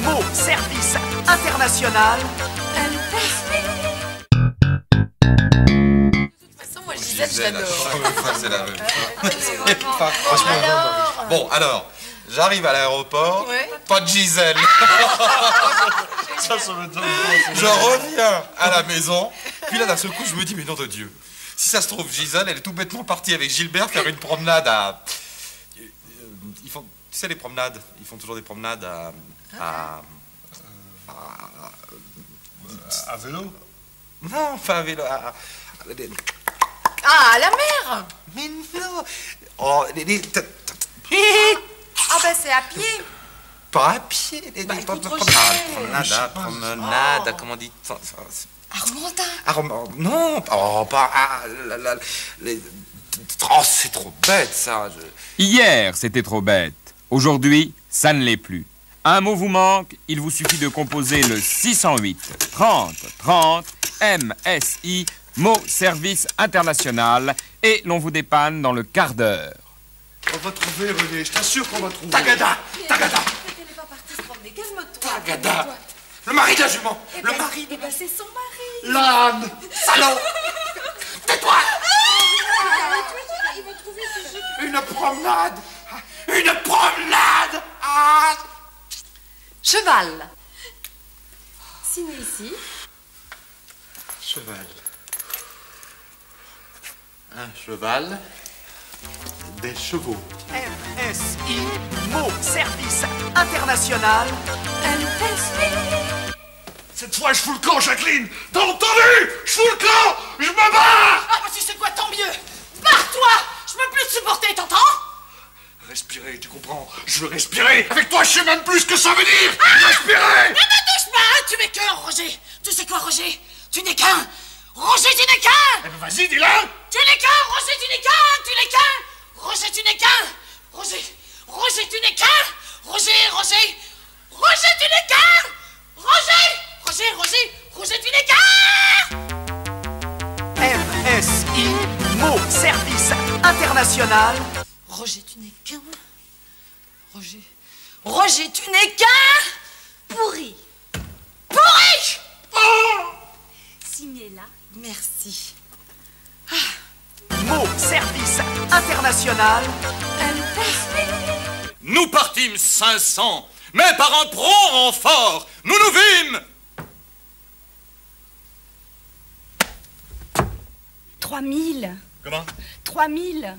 Mo Service International. Moi, Gisèle, je l'adore. C'est la même. Alors, Bon, alors, j'arrive à l'aéroport, Ouais. pas de Gisèle. Je reviens à la maison, puis là, d'un seul coup, je me dis, mais nom de Dieu, si ça se trouve, Gisèle, elle est tout bêtement partie avec Gilbert faire une promenade à... Ils font, tu sais, les promenades, ils font toujours des promenades À vélo? Non, pas à vélo, ah, la mer. mais non. Oh, Ah ben c'est à pied. pas à pied. Bah, il coûte trop promenade, cher. promenade, comment on dit ça, Armandin. non, oh, pas... oh, c'est trop bête, ça. Hier, c'était trop bête. Aujourd'hui, ça ne l'est plus. Un mot vous manque, il vous suffit de composer le 608 30 30 MSI, Mo Service International, et l'on vous dépanne dans le quart d'heure. On va trouver, René, je t'assure qu'on va trouver. Tagada, Tagada, Elle n'est pas partie se promener, calme-toi. Tagada. Le mari de la jument, le mari. Eh ben c'est son mari. L'âne! Salaud. Tais-toi. Il va trouver ce jeu. Une promenade. Une promenade. Ah. Cheval. Signé ici. Cheval. Un cheval. Des chevaux. MSI Mo Service International. Cette fois, je fous le camp, Jacqueline! T'as entendu? Je fous le camp! Je me barre! Ah bah tu sais quoi, tant mieux. Barre-toi. Je peux plus te supporter, t'entends? Respirer, tu comprends? Je veux respirer! Avec toi, je sais même plus ce que ça veut dire! Respirer! Ne me touche pas, tu n'es qu'un, Roger. Tu sais quoi, Roger? Tu n'es qu'un. Roger, tu n'es qu'un. Eh ben, vas-y, dis-le! Tu n'es qu'un, Roger, tu n'es qu'un. Tu n'es qu'un. Roger, tu n'es qu'un. Roger, Roger, tu n'es qu'un. Roger, Roger. Roger, tu n'es qu'un. Roger, Roger, Roger, Roger, tu n'es qu'un. MSI Mo Service International. Roger, tu n'es qu'un. Roger. Roger, tu n'es qu'un. Pourri. Pourri. Signé là. Merci. Mo Service International. Nous partîmes 500, mais par un prompt renfort, nous nous vîmes 3000. Comment 3000.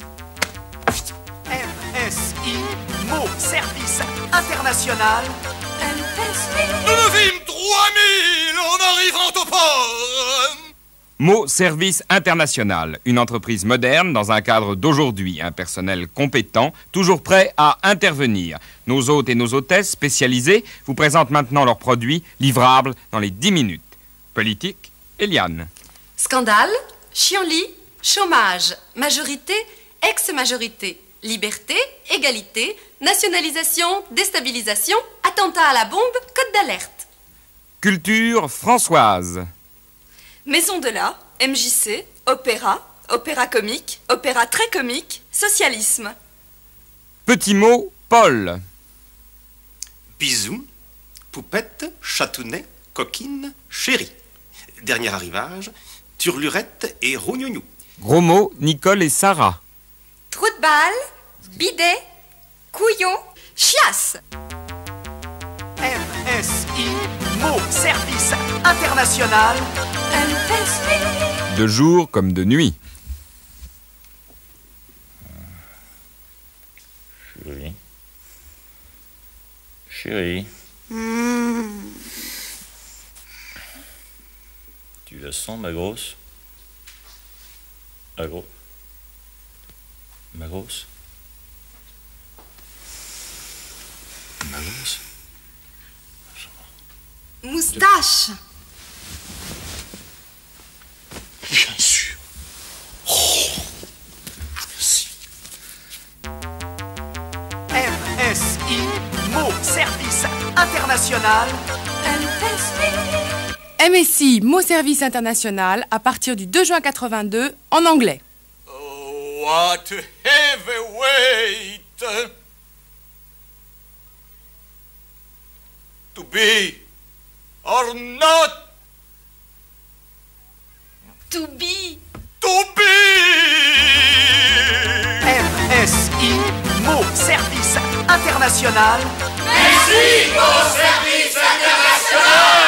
MSI Mo Service International. Nous nous vîmes 3000 en arrivant au port. Mo Service International, une entreprise moderne dans un cadre d'aujourd'hui, un personnel compétent, toujours prêt à intervenir. Nos hôtes et nos hôtesses spécialisés vous présentent maintenant leurs produits livrables dans les 10 minutes. Politique, Eliane. Scandale, chienlit, chômage, majorité, ex-majorité, liberté, égalité, nationalisation, déstabilisation, attentat à la bombe, code d'alerte. Culture, Françoise. Maison de l'art, MJC, opéra, opéra comique, opéra très comique, socialisme. Petit mot, Paul. Bisous, poupette, chatounet, coquine, chérie. Dernier arrivage, turlurette et rognognou. Gros mot, Nicole et Sarah. Trou de balle, bidet, couillon, chiasse. MSI Mo Service International. De jour comme de nuit. Chérie. Chérie. Tu la sens, ma grosse? Ma grosse? Ma grosse? Ma grosse? Moustache. Bien sûr. Oh, merci. MSI Mo Service International. MSI, Mo Service International, à partir du 2 juin 82, en anglais. Oh, what a heavy weight! To be or not To be. to be. MSI, mot service international. Merci au service international.